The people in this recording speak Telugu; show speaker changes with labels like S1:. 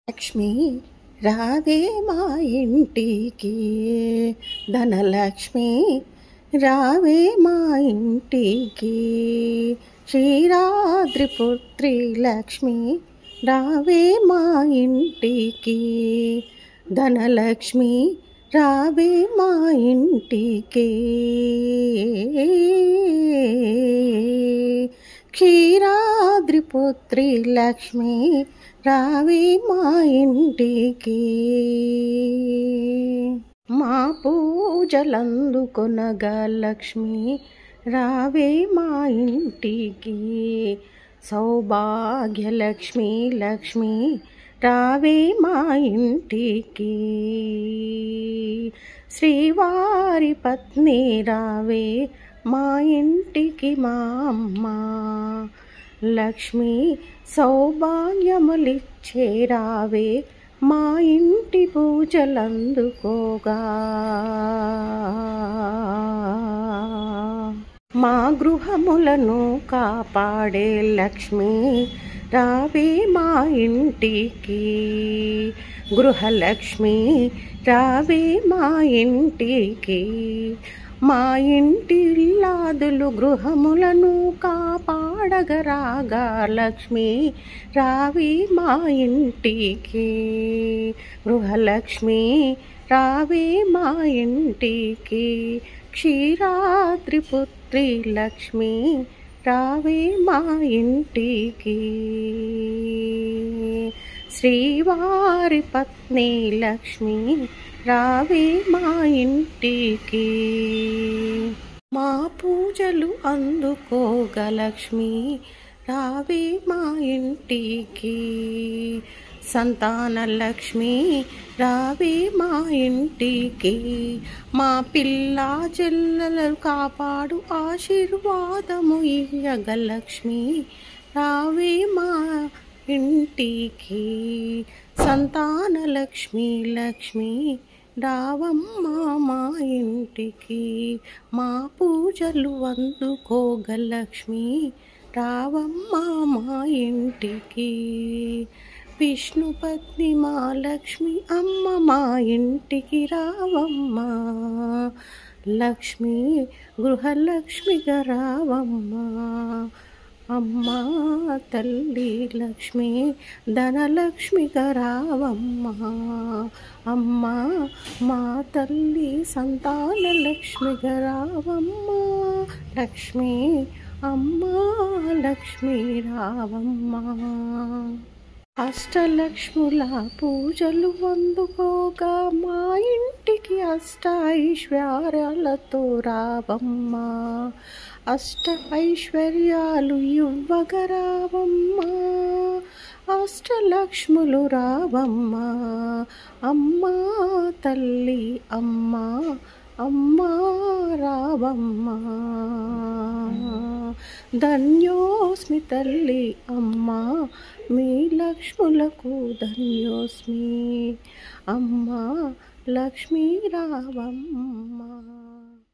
S1: లక్ష్మి రావే మా ఇంటికి, ధనలక్ష్మి రావే మా ఇంటికి, క్షీరాద్రి పుత్రి లక్ష్మి రావే మా ఇంటికి, ధనలక్ష్మి రావే మా ఇంటికి, క్షీరాద్రి పుత్రి లక్ష్మి రావే మా ఇంటికి. మా పూజలందుకొనగా లక్ష్మి రావే మా ఇంటికి, సౌభాగ్యలక్ష్మి లక్ష్మి రావే మా ఇంటికి, శ్రీవారి పత్ని రావే మా ఇంటికి మా అమ్మ లక్ష్మి, సౌభాగ్యములిచ్చే రావే మా ఇంటి పూజలందుకోగా, మా గృహములను కాపాడే లక్ష్మి రావే మా ఇంటికి, గృహలక్ష్మి రావే మా ఇంటికి, మా ఇంటి ఇల్లాదులు గృహములను కాపాడగరాగా లక్ష్మి రావే మా ఇంటికి, గృహలక్ష్మి రావే మా ఇంటికి, క్షీరాద్రి పుత్రి లక్ష్మి రావే మా ఇంటికి, శ్రీవారి పత్ని లక్ష్మి రావే మా ఇంటికి. మా పూజలు అందుకోగా లక్ష్మి రావే మా ఇంటికి, సంతాన లక్ష్మి రావే మా ఇంటికి, మా పిల్ల చెల్లెలు కాపాడు ఆశీర్వాదము ఇయ్యగ లక్ష్మి రావే మా ఇంటికి, సంతాన లక్ష్మి లక్ష్మి రావమ్మ మా ఇంటికి, మా పూజలు అందుకోగ లక్ష్మి రావమ్మ మా ఇంటికి, విష్ణుపత్ని మా లక్ష్మి అమ్మ మా ఇంటికి రావమ్మ లక్ష్మి, గృహలక్ష్మిగా రావమ్మ అమ్మా తల్లి లక్ష్మి, ధనలక్ష్మిగా రావమ్మ అమ్మా మా తల్లి, సంతాన లక్ష్మిగా రావమ్మ లక్ష్మి అమ్మా లక్ష్మి రావమ్మ. అష్టలక్ష్ముల పూజలు అందుకోగా మా ఇంటికి అష్ట ఐశ్వర్యాలతో రావమ్మ, అష్ట ఐశ్వర్యాలు ఇవ్వగ రావమ్మ, అష్టలక్ష్ములు రావమ్మ అమ్మా తల్లి అమ్మా అమ్మా రావమ్మ, ధన్యోస్మి తల్లి అమ్మా మీ లక్ష్ములకు ధన్యోస్మి అమ్మా లక్ష్మీ రావమ్మ.